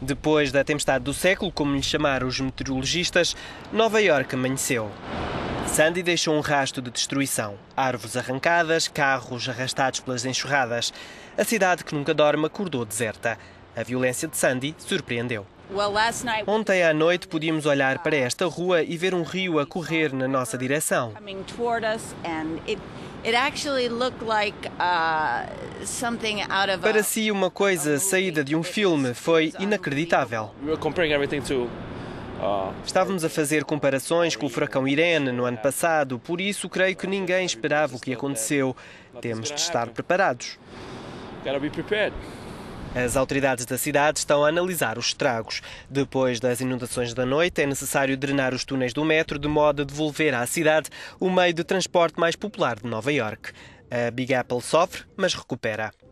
Depois da tempestade do século, como lhe chamaram os meteorologistas, Nova Iorque amanheceu. Sandy deixou um rastro de destruição. Árvores arrancadas, carros arrastados pelas enxurradas. A cidade que nunca dorme acordou deserta. A violência de Sandy surpreendeu. Ontem à noite podíamos olhar para esta rua e ver um rio a correr na nossa direção. Parecia uma coisa saída de um filme. Foi inacreditável. Estávamos a fazer comparações com o furacão Irene no ano passado, por isso creio que ninguém esperava o que aconteceu. Temos de estar preparados. As autoridades da cidade estão a analisar os estragos. Depois das inundações da noite, é necessário drenar os túneis do metro de modo a devolver à cidade o meio de transporte mais popular de Nova Iorque. A Big Apple sofre, mas recupera.